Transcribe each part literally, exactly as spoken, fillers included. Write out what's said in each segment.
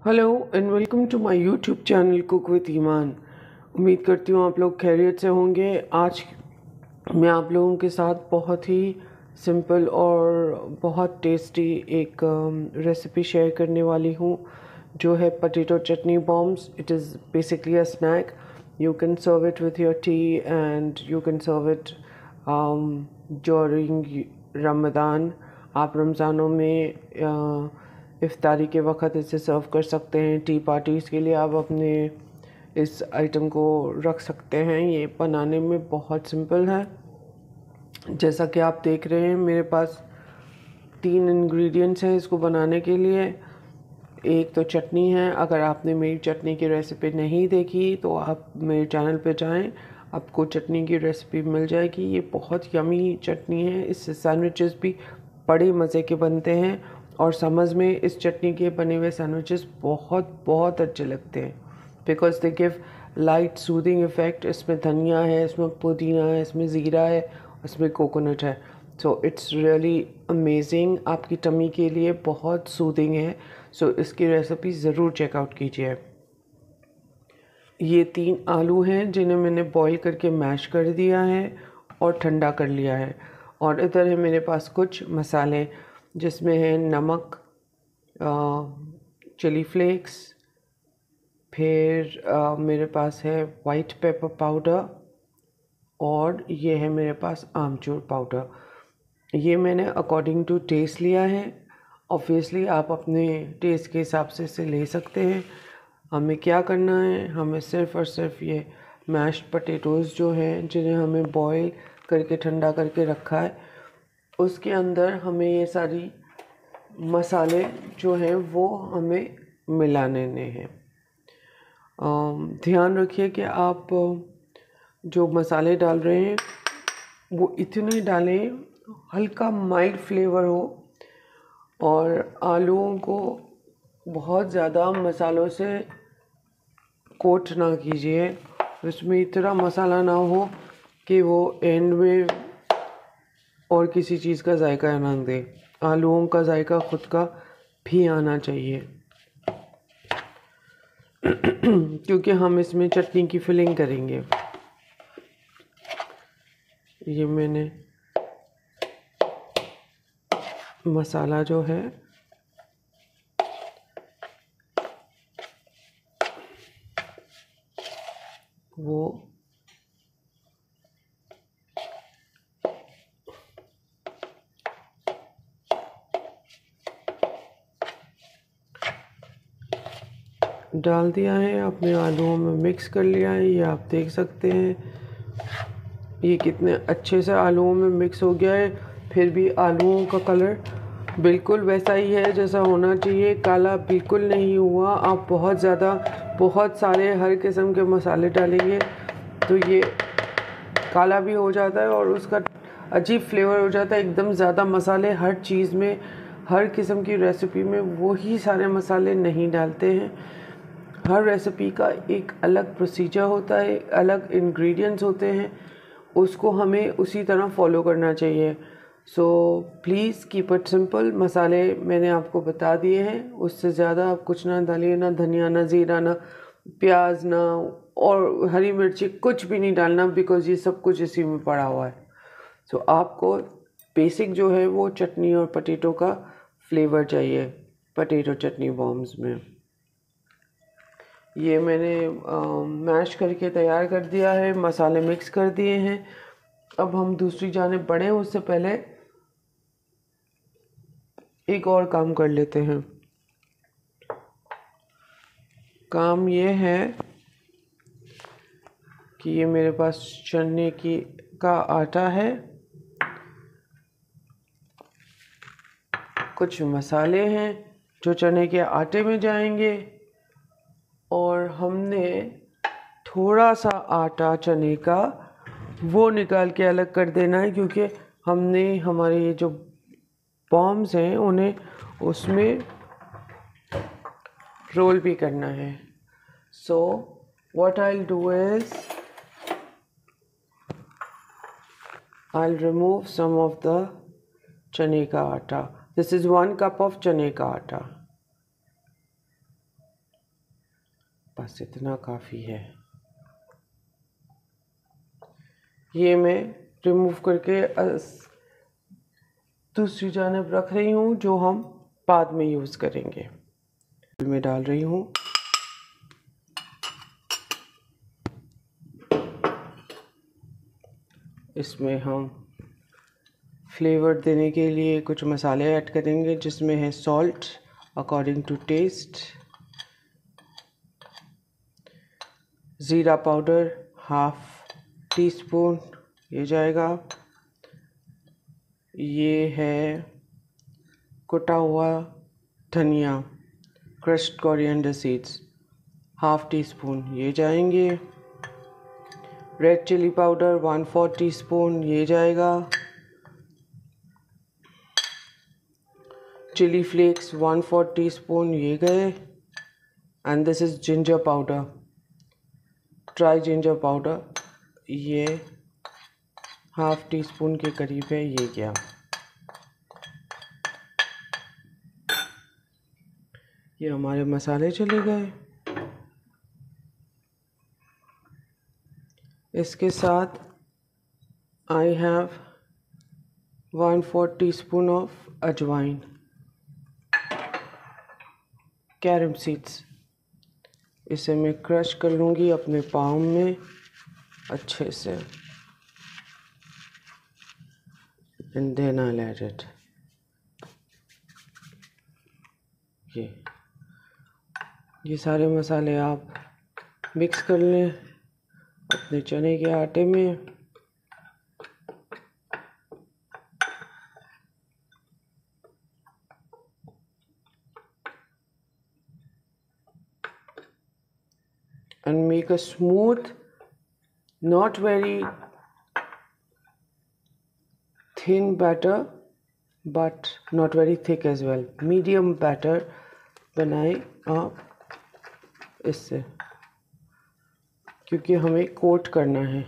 Hello and welcome to my YouTube channel cook with Iman. उम्मीद करती हूँ आप लोग खैरियत से होंगे। आज मैं आप लोगों के साथ बहुत ही सिंपल और बहुत टेस्टी एक रेसिपी शेयर करने वाली हूँ, जो है potato chutney bombs. It is basically a snack. You can serve it with your tea and you can serve it during Ramzan. आप रमज़ानों में uh, इफ्तारी के वक्त इसे सर्व कर सकते हैं। टी पार्टीज़ के लिए आप अपने इस आइटम को रख सकते हैं। ये बनाने में बहुत सिंपल है। जैसा कि आप देख रहे हैं, मेरे पास तीन इंग्रेडिएंट्स हैं इसको बनाने के लिए। एक तो चटनी है। अगर आपने मेरी चटनी की रेसिपी नहीं देखी तो आप मेरे चैनल पे जाएं, आपको चटनी की रेसिपी मिल जाएगी। ये बहुत यमी चटनी है। इससे सैंडविचेस भी बड़े मज़े के बनते हैं और समझ में इस चटनी के बने हुए सैंडविचेस बहुत बहुत अच्छे लगते हैं, because they give light soothing effect. इसमें धनिया है, इसमें पुदीना है, इसमें ज़ीरा है, इसमें कोकोनट है। So it's really amazing. आपकी टमी के लिए बहुत सूदिंग है। सो so, इसकी रेसिपी ज़रूर चेकआउट कीजिए। ये तीन आलू हैं जिन्हें मैंने बॉईल करके मैश कर दिया है और ठंडा कर लिया है। और इधर है मेरे पास कुछ मसाले, जिसमें है नमक, चिली फ्लेक्स, फिर आ, मेरे पास है वाइट पेपर पाउडर, और ये है मेरे पास आमचूर पाउडर। ये मैंने अकॉर्डिंग टू टेस्ट लिया है। ऑब्वियसली आप अपने टेस्ट के हिसाब से इसे ले सकते हैं। हमें क्या करना है, हमें सिर्फ़ और सिर्फ ये मैश्ड पोटैटोज़ जो हैं, जिन्हें हमें बॉईल करके ठंडा करके रखा है, उसके अंदर हमें ये सारी मसाले जो हैं वो हमें मिलाने हैं। ध्यान रखिए कि आप जो मसाले डाल रहे हैं वो इतने डालें हल्का माइल्ड फ्लेवर हो, और आलूओं को बहुत ज़्यादा मसालों से कोट ना कीजिए। उसमें इतना मसाला ना हो कि वो एंड में और किसी चीज़ का जायका ना दे। आलूओं का जायका खुद का भी आना चाहिए क्योंकि हम इसमें चटनी की फिलिंग करेंगे। ये मैंने मसाला जो है वो डाल दिया है, अपने आलूओं में मिक्स कर लिया है। ये आप देख सकते हैं ये कितने अच्छे से आलूओं में मिक्स हो गया है। फिर भी आलूओं का कलर बिल्कुल वैसा ही है जैसा होना चाहिए, काला बिल्कुल नहीं हुआ। आप बहुत ज़्यादा बहुत सारे हर किस्म के मसाले डालेंगे तो ये काला भी हो जाता है और उसका अजीब फ्लेवर हो जाता है। एकदम ज़्यादा मसाले हर चीज़ में, हर किस्म की रेसिपी में वही सारे मसाले नहीं डालते हैं। हर रेसिपी का एक अलग प्रोसीजर होता है, अलग इंग्रेडिएंट्स होते हैं, उसको हमें उसी तरह फॉलो करना चाहिए। So please keep it simple. मसाले मैंने आपको बता दिए हैं, उससे ज़्यादा आप कुछ ना डालिए, ना धनिया, ना ज़ीरा, ना प्याज, ना और हरी मिर्ची, कुछ भी नहीं डालना, बिकॉज़ ये सब कुछ इसी में पड़ा हुआ है। सो so, आपको बेसिक जो है वो चटनी और पोटैटो का फ्लेवर चाहिए पोटैटो चटनी बॉम्ब्स में। ये मैंने मैश करके तैयार कर दिया है, मसाले मिक्स कर दिए हैं। अब हम दूसरी जानिब बढ़ें उससे पहले एक और काम कर लेते हैं। काम ये है कि ये मेरे पास चने की का आटा है, कुछ मसाले हैं जो चने के आटे में जाएंगे, और हमने थोड़ा सा आटा चने का वो निकाल के अलग कर देना है, क्योंकि हमने हमारे ये जो बॉम्ब्स हैं उन्हें उसमें रोल भी करना है। So what I will do is I will remove some of the चने का आटा। This is one cup of चने का आटा। बस इतना काफ़ी है। ये मैं रिमूव करके दूसरी जानब रख रही हूँ, जो हम बाद में यूज़ करेंगे। मैं डाल रही हूँ। इसमें हम फ्लेवर देने के लिए कुछ मसाले ऐड करेंगे, जिसमें है सॉल्ट अकॉर्डिंग टू टेस्ट, ज़ीरा पाउडर हाफ टी स्पून ये जाएगा। ये है कुटा हुआ धनिया crushed coriander seeds half teaspoon ये जाएंगे। Red chili powder one fourth teaspoon ये जाएगा। Chili flakes one fourth teaspoon ये गए। And this is ginger powder, dry ginger powder, ये हाफ टी स्पून के करीब है, ये गया। ये हमारे मसाले चले गए। इसके साथ I have one fourth teaspoon of अजवाइन, कैरम सीड्स। इसे मैं क्रश कर लूँगी अपने पाम में अच्छे से। And then I add it. ये ये सारे मसाले आप मिक्स कर लें अपने चने के आटे में। And make a smooth, not very thin batter, but not very thick as well. Medium batter बनाएं आप इससे, क्योंकि हमें कोट करना है।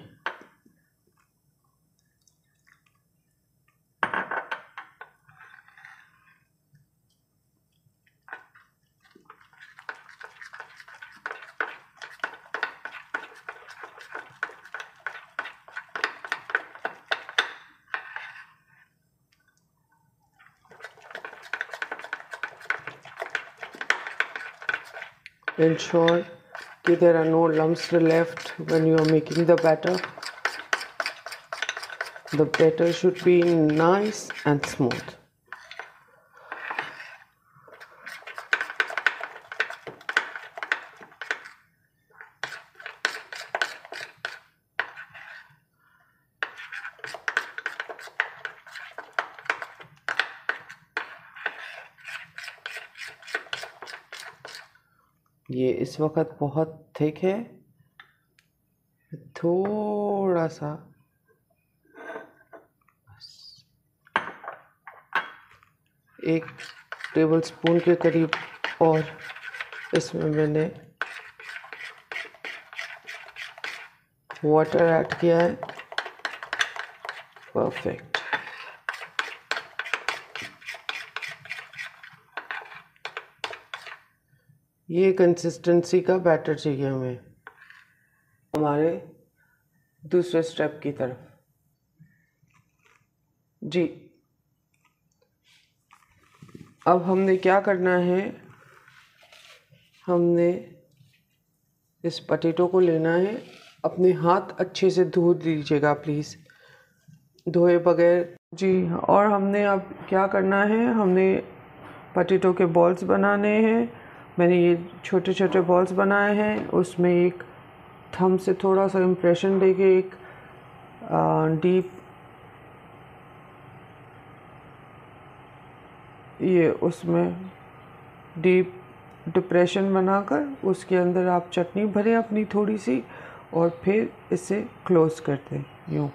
Ensure that there are no lumps left when you are making the batter. The batter should be nice and smooth. ये इस वक्त बहुत थिक है, थोड़ा सा एक टेबल स्पून के करीब और इसमें मैंने वाटर ऐड किया है। परफेक्ट। ये कंसिस्टेंसी का बैटर चाहिए हमें। हमारे दूसरे स्टेप की तरफ जी। अब हमने क्या करना है, हमने इस पटेटो को लेना है। अपने हाथ अच्छे से धो दीजिएगा प्लीज़, धोए बगैर जी। और हमने अब क्या करना है, हमने पटेटो के बॉल्स बनाने हैं। मैंने ये छोटे छोटे बॉल्स बनाए हैं। उसमें एक थंब से थोड़ा सा इम्प्रेशन देके एक डीप ये उसमें डीप डिप्रेशन बनाकर उसके अंदर आप चटनी भरें अपनी थोड़ी सी, और फिर इसे क्लोज कर दें यूँ।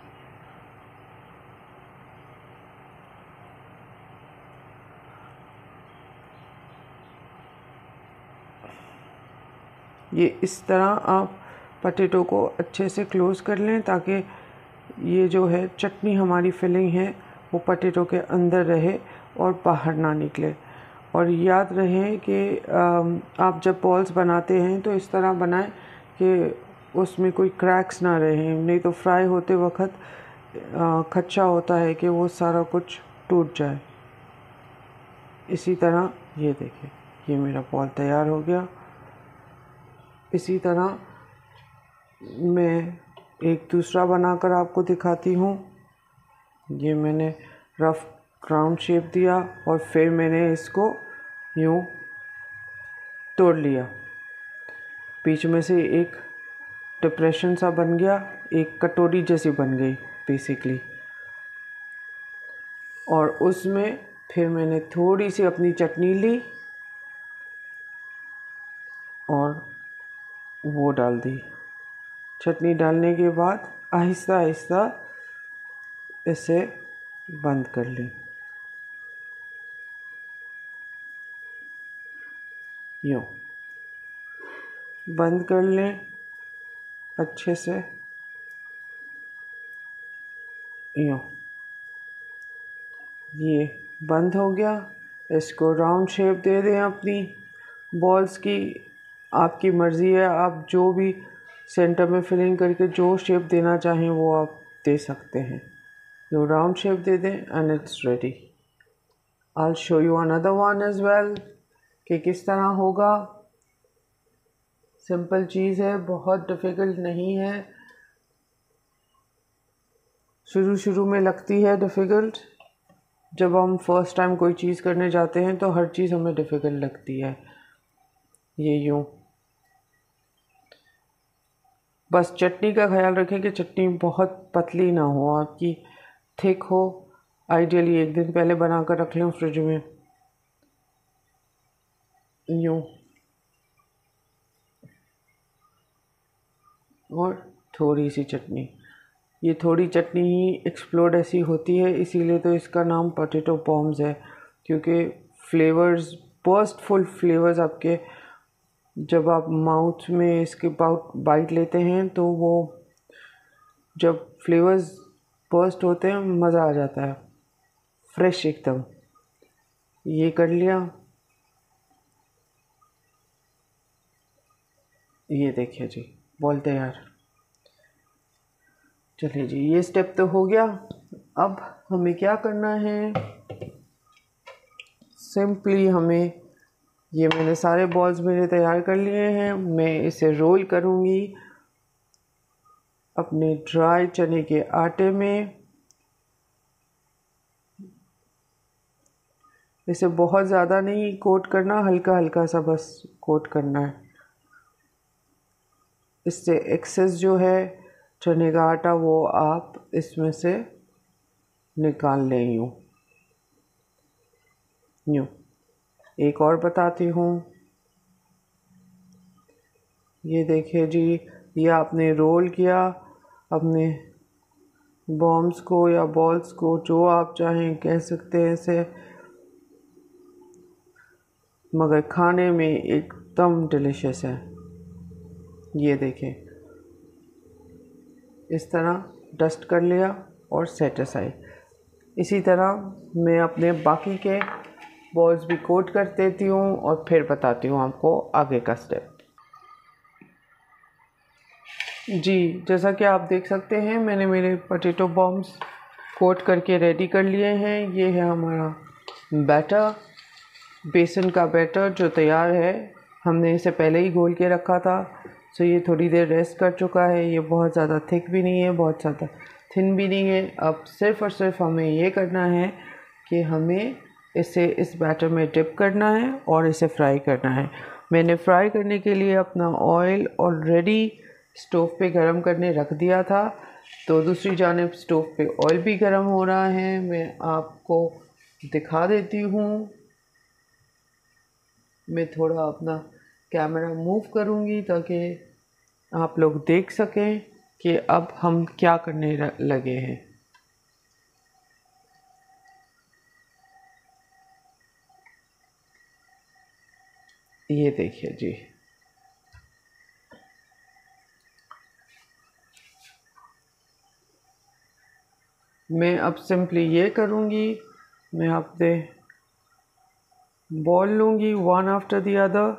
ये इस तरह आप पटेटो को अच्छे से क्लोज़ कर लें, ताकि ये जो है चटनी हमारी फिलिंग है वो पटेटो के अंदर रहे और बाहर ना निकले। और याद रहे कि आप जब बॉल्स बनाते हैं तो इस तरह बनाएं कि उसमें कोई क्रैक्स ना रहें, नहीं तो फ्राई होते वक्त खदशा होता है कि वो सारा कुछ टूट जाए। इसी तरह ये देखिए, ये मेरा बॉल तैयार हो गया। इसी तरह मैं एक दूसरा बनाकर आपको दिखाती हूँ। ये मैंने रफ राउंड शेप दिया और फिर मैंने इसको यूँ तोड़ लिया। बीच में से एक डिप्रेशन सा बन गया, एक कटोरी जैसी बन गई बेसिकली। और उसमें फिर मैंने थोड़ी सी अपनी चटनी ली और वो डाल दी। चटनी डालने के बाद आहिस्ता आहिस्ता इसे बंद कर ली। यूँ बंद कर लें अच्छे से। यूँ ये बंद हो गया। इसको राउंड शेप दे दें अपनी बॉल्स की। आपकी मर्ज़ी है, आप जो भी सेंटर में फिलिंग करके जो शेप देना चाहें वो आप दे सकते हैं। तो राउंड शेप दे दें and it's ready. I'll show you another one as well कि किस तरह होगा। सिंपल चीज़ है, बहुत डिफ़िकल्ट नहीं है। शुरू शुरू में लगती है डिफ़िकल्ट, जब हम फर्स्ट टाइम कोई चीज़ करने जाते हैं तो हर चीज़ हमें डिफ़िकल्ट लगती है। ये यूँ बस चटनी का ख्याल रखें कि चटनी बहुत पतली ना हो, आपकी थिक हो। आइडियली एक दिन पहले बना कर रख लें फ्रिज में। यूँ और थोड़ी सी चटनी, ये थोड़ी चटनी ही एक्सप्लोड ऐसी होती है, इसीलिए तो इसका नाम पोटैटो पॉम्स है। क्योंकि फ्लेवर्स, बर्स्टफुल फ्लेवर्स आपके जब आप माउथ में इसके बाउट बाइट लेते हैं तो वो जब फ्लेवर्स बर्स्ट होते हैं मज़ा आ जाता है, फ्रेश एकदम। ये कर लिया। ये देखिए जी, बॉल तैयार। चलिए जी, ये स्टेप तो हो गया। अब हमें क्या करना है, सिंपली हमें, ये मैंने सारे बॉल्स मेरे तैयार कर लिए हैं। मैं इसे रोल करूँगी अपने ड्राई चने के आटे में। इसे बहुत ज़्यादा नहीं कोट करना, हल्का हल्का सा बस कोट करना है। इससे एक्सेस जो है चने का आटा वो आप इसमें से निकाल लें। यूँ यूँ एक और बताती हूँ। ये देखिए जी, ये आपने रोल किया अपने बॉम्ब्स को या बॉल्स को, जो आप चाहें कह सकते हैं इसे, मगर खाने में एकदम डिलीशियस है। ये देखें, इस तरह डस्ट कर लिया और सेट असाइड। इसी तरह मैं अपने बाकी के बॉल्स भी कोट कर देती हूँ और फिर बताती हूँ आपको आगे का स्टेप। जी, जैसा कि आप देख सकते हैं मैंने मेरे पोटैटो बॉम्ब्स कोट करके रेडी कर लिए हैं। ये है हमारा बैटर, बेसन का बैटर जो तैयार है। हमने इसे पहले ही घोल के रखा था, सो ये थोड़ी देर रेस्ट कर चुका है। ये बहुत ज़्यादा थिक भी नहीं है, बहुत ज़्यादा थिन भी नहीं है। अब सिर्फ़ और सिर्फ हमें ये करना है कि हमें इसे इस बैटर में डिप करना है और इसे फ्राई करना है। मैंने फ्राई करने के लिए अपना ऑयल ऑलरेडी स्टोव पे गरम करने रख दिया था, तो दूसरी जानिब स्टोव पे ऑयल भी गरम हो रहा है। मैं आपको दिखा देती हूँ। मैं थोड़ा अपना कैमरा मूव करूँगी ताकि आप लोग देख सकें कि अब हम क्या करने लगे हैं। ये देखिए जी, मैं अब सिंपली ये करूँगी, मैं अपने बॉल लूँगी वन आफ्टर द अदर।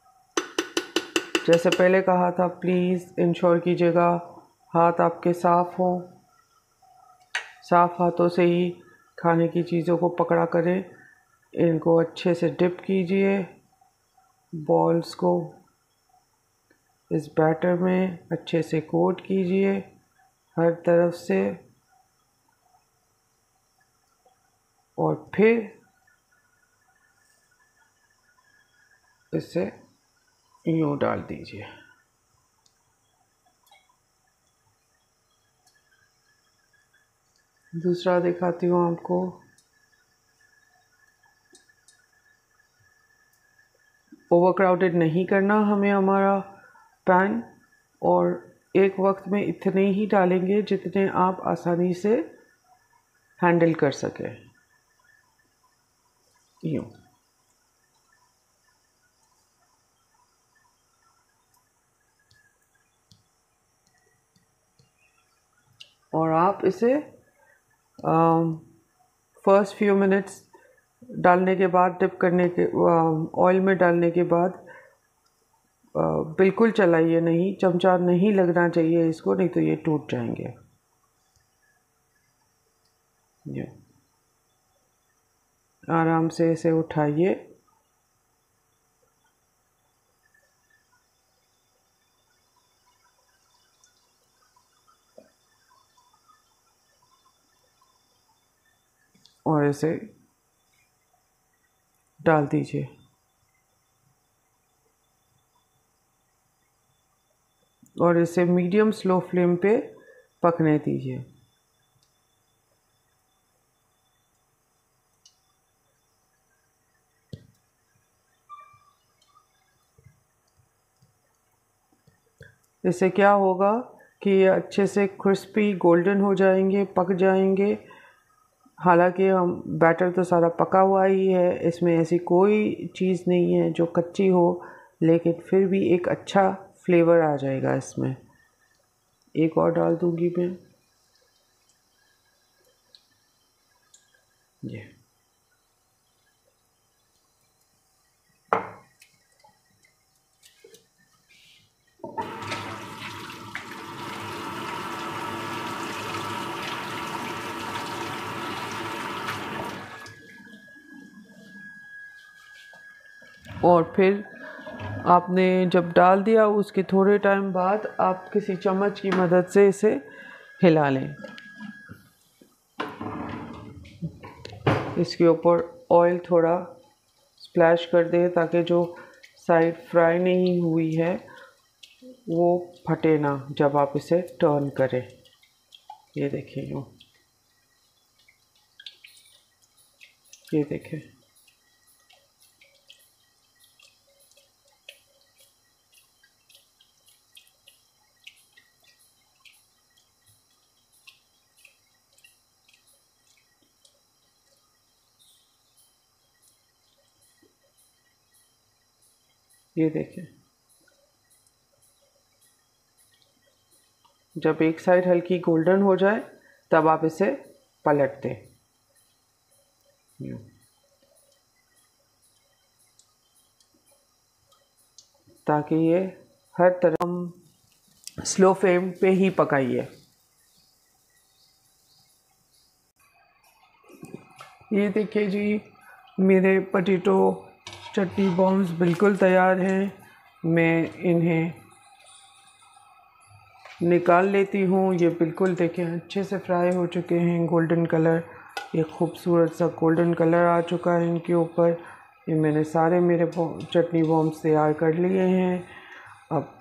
जैसे पहले कहा था, प्लीज़ इंश्योर कीजिएगा हाथ आपके साफ़ हों। साफ़ हाथों से ही खाने की चीज़ों को पकड़ा करें। इनको अच्छे से डिप कीजिए बॉल्स को इस बैटर में, अच्छे से कोट कीजिए हर तरफ से, और फिर इसे यूँ डाल दीजिए। दूसरा दिखाती हूँ आपको। ओवरक्राउडेड नहीं करना हमें हमारा पैन, और एक वक्त में इतने ही डालेंगे जितने आप आसानी से हैंडल कर सकें। यूँ और आप इसे फर्स्ट फ्यू मिनट्स डालने के बाद, डिप करने के ऑयल में डालने के बाद uh, बिल्कुल चलाइए नहीं, चमचा नहीं लगना चाहिए इसको, नहीं तो ये टूट जाएंगे। ये आराम से इसे उठाइए और इसे डाल दीजिए। और इसे मीडियम स्लो फ्लेम पे पकने दीजिए। इससे क्या होगा कि ये अच्छे से क्रिस्पी गोल्डन हो जाएंगे, पक जाएंगे। हालांकि हम बैटर तो सारा पका हुआ ही है, इसमें ऐसी कोई चीज़ नहीं है जो कच्ची हो, लेकिन फिर भी एक अच्छा फ्लेवर आ जाएगा इसमें। एक और डाल दूंगी मैं ये। और फिर आपने जब डाल दिया उसके थोड़े टाइम बाद आप किसी चम्मच की मदद से इसे हिला लें। इसके ऊपर ऑयल थोड़ा स्प्लैश कर दें ताकि जो साइड फ्राई नहीं हुई है वो फटे ना जब आप इसे टर्न करें। ये देखिए, यूँ ये देखें। ये देखें, जब एक साइड हल्की गोल्डन हो जाए तब आप इसे पलट दें। ताकि ये हर तरफ स्लो फ्लेम पे ही पकाइए। ये देखिए जी, मेरे पोटैटो चटनी बॉम्ब्स बिल्कुल तैयार हैं। मैं इन्हें निकाल लेती हूँ। ये बिल्कुल देखें अच्छे से फ्राई हो चुके हैं, गोल्डन कलर, ये खूबसूरत सा गोल्डन कलर आ चुका है इनके ऊपर। ये मैंने सारे मेरे चटनी बॉम्ब्स तैयार कर लिए हैं। अब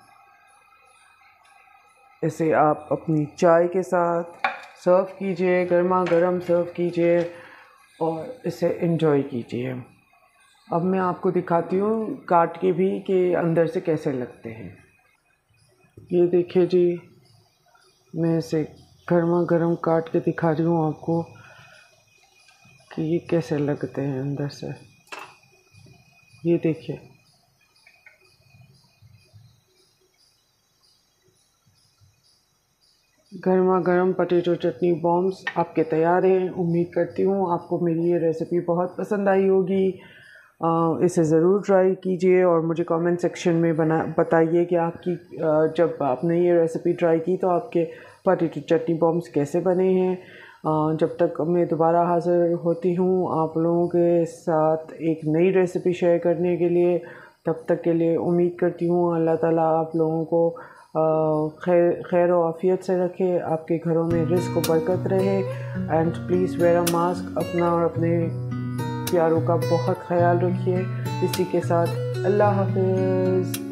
इसे आप अपनी चाय के साथ सर्व कीजिए, गर्मा गर्म सर्व कीजिए और इसे एंजॉय कीजिए। अब मैं आपको दिखाती हूँ काट के भी कि अंदर से कैसे लगते हैं। ये देखिए जी, मैं इसे गर्मा गर्म काट के दिखा रही हूँ आपको कि ये कैसे लगते हैं अंदर से। ये देखिए, गर्मा गर्म पोटैटो चटनी बॉम्ब्स आपके तैयार हैं। उम्मीद करती हूँ आपको मेरी ये रेसिपी बहुत पसंद आई होगी। इसे ज़रूर ट्राई कीजिए और मुझे कमेंट सेक्शन में बना बताइए कि आपकी जब आपने ये रेसिपी ट्राई की तो आपके पोटैटो चटनी बॉम्ब्स कैसे बने हैं। जब तक मैं दोबारा हाज़िर होती हूँ आप लोगों के साथ एक नई रेसिपी शेयर करने के लिए, तब तक के लिए उम्मीद करती हूँ अल्लाह ताला आप लोगों को खैर खैर और आफ़ियत से रखे, आपके घरों में रिज़्क़ और बरकत रहे। And please wear a mask. अपना और अपने प्यारों का बहुत ख्याल रखिए। इसी के साथ अल्लाह हाफ़िज़।